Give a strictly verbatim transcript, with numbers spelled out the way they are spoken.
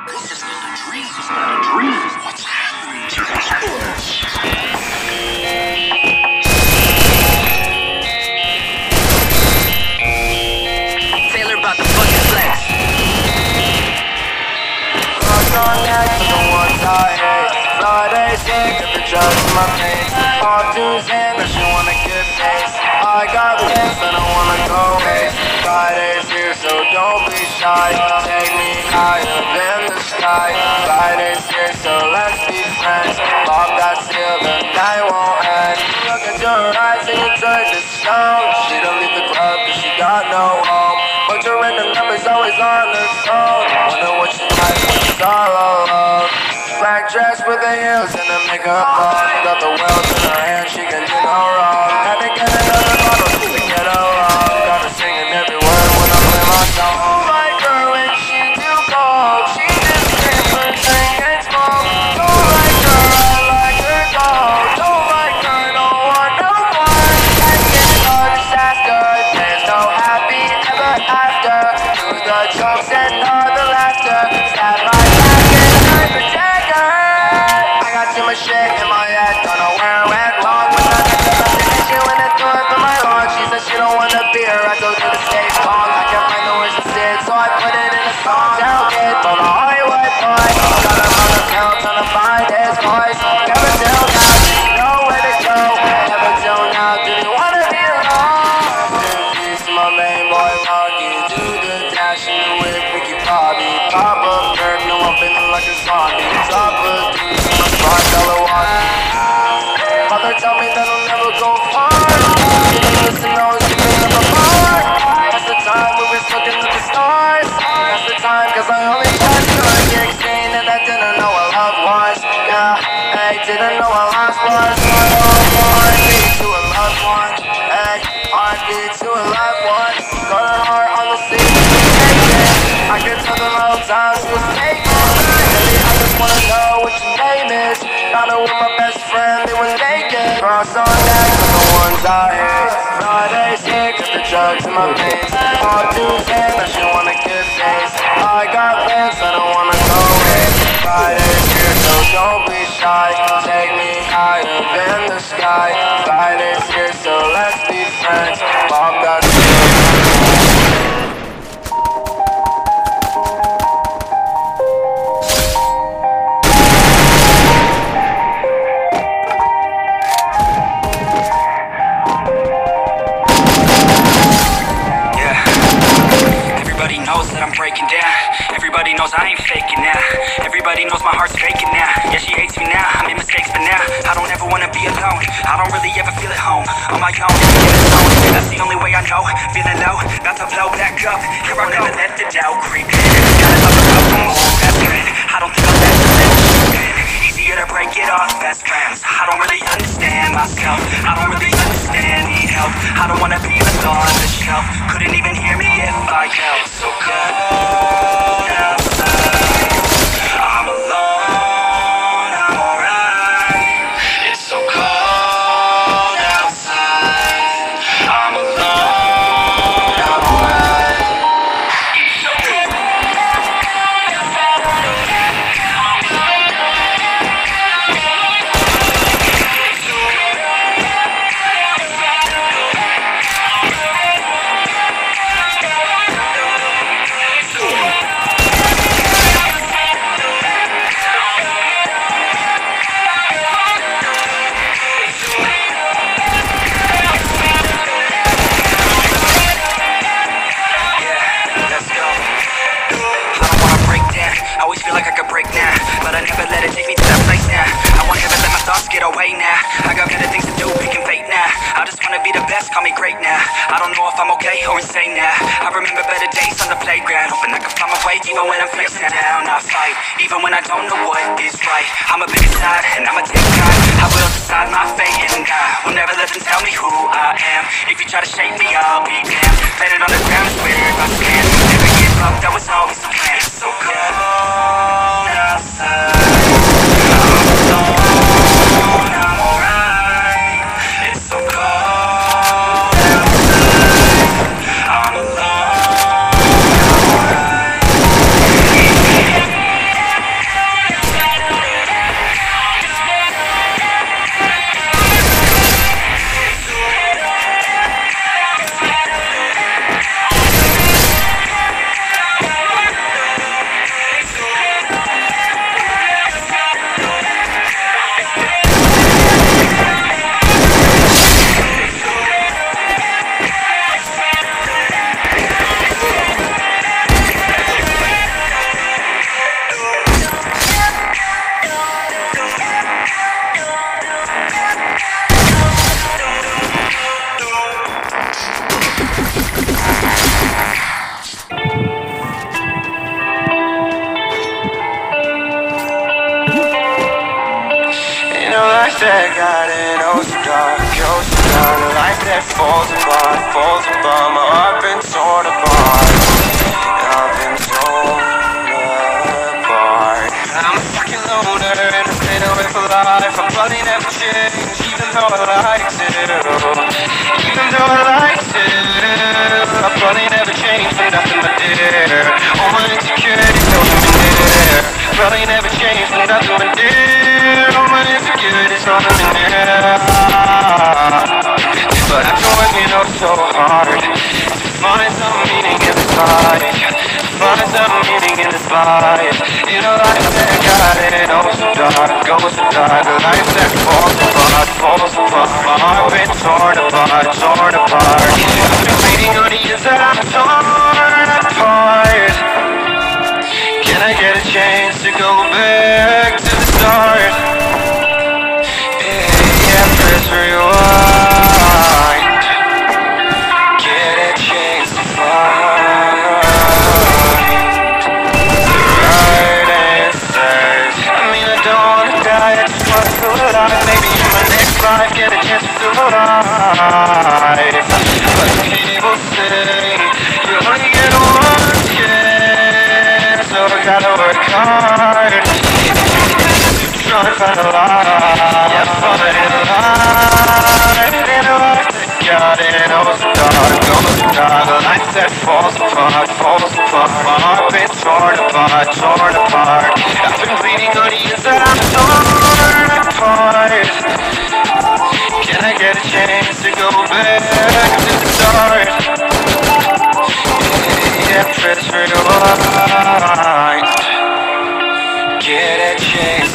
This is not a dream. This is not a dream. What's happening to us? Taylor about the fucking flex. Close on neck for the ones I hate. Fridays here, got the drugs in my face. All Tuesday, now she wanna get paid. I got plans, I don't wanna go waste. Fridays here, so don't be shy. Take me higher than the sky. Fridays here, so let's be friends. Pop that seal, the night won't end. Look at your eyes and you turn to stone. She don't leave the club cause she got no home. But your random number's always on her phone. Wonder what she like when she's all alone. Black dress with the heels and the makeup on. Got the wells in her hand, she can do no wrong. Had to get another bottle just to get along. Got her singing every word when I play my song. Oh my girl, when she too cold, she just screams for drink and smoke. Don't like her, I like her cold. Don't like her, don't want no more. Let's get no disaster. There's no happy ever after. Do the jokes and all the laughter. Stab my back and I protect her. I got too much shit in my head, don't know where I went wrong. When I got the destination when the door for my heart. She said she don't wanna be here, I go to the stage song. I can't find the words to say it, so I put it in a song. Down kid, from a Hollywood boy. Got him on the town, trying to find his voice. Never till now, did you know where to go? Never till now, did you wanna be alone? Peace to my main boy, Rocky. Do the dash in the whip, Ricky Bobby. Pop up, Kirk, no I'm feeling like a zombie. Drop a deuce in my five dollar watch. Mother tell me that I'll never go far. Didn't listen, I was giving up a bar. That's the time we was looking at the stars. That's the time, cause I only had sixteen and I didn't know what love was. Yeah, hey, didn't know what love was. R and B to a loved one. Hey, R and B to a loved one. Got her heart on the seat, I could tell the whole time she was taking. Lately, I just wanna know what your name is. Found her with my best friend, they were naked. Cross on neck for the ones I hate. Fridays here, got the drugs in my veins. All Tuesday, now she wanna get paid. I got plans, I don't wanna go away. Fridays here, so don't be shy. Take me higher than the sky. Fridays here, so let's be friends. Pop that knows that I'm breaking down. Everybody knows I ain't faking now. Everybody knows my heart's faking now. Yeah, she hates me now, I made mistakes but now I don't ever wanna be alone. I don't really ever feel at home on my own, in the zone. That's the only way I know. Feeling low, about to blow back up. Here I never let the doubt creep in. Gotta talk about the more best friend. I don't think I'll let the let in. Easier to break it off best friends. I don't really understand myself. I don't really understand, need help. I don't wanna be the star on the shelf. Couldn't even hear me if I yelled. So cold outside, I'm alone, I'm alright. It's so cold outside, I'm alone, I'm alright. It's so cold outside. Get away now, I got better things to do, picking fate now. I just wanna be the best, call me great now. I don't know if I'm okay or insane now. I remember better days on the playground, hoping I can find my way even when I'm facing down. I fight, even when I don't know what is right. I'ma pick a side and I'ma take time. I will decide my fate and I will never let them tell me who I am. If you try to shake me, I'll be damned. Planet on the ground is where I stand. Never give up, that was always the plan. So cold outside, I'm alone. life that got it, oh so dark, oh so dark. A life that falls apart, falls apart. My heart been torn apart, I've been torn apart. I'm a fucking loner and I've been away for life. I'll probably never change, even though I like to. Even though I like to, I'll probably never change for nothing but dear. All my insecurities hold me near. Probably never change for nothing but dear. All my insecurities hold me near. But I've been working oh so hard to find some meaning in this life. Find some meaning in this life. In a life that got it oh so dark, oh so dark. A life that falls apart, falls apart. My heart been torn apart, torn apart. I've been waiting on the years that I'm torn apart. Can I get a chance to go back to the start? Yeah, press rewind. Get a chance to find the right answers. I mean, I don't wanna die, I just wanna feel alive. Maybe in my next life, get a chance to feel alive. But people say you only get one chance, so I gotta work hard. Try to find a life, yeah, find a life. In a life that got it oh so dark, oh so dark. A life that falls apart, falls apart. My heart been torn apart, torn apart. I've been bleeding on the years that I'm torn apart. Can I get a chance to go back to the start? Yeah, press rewind. Get a chance.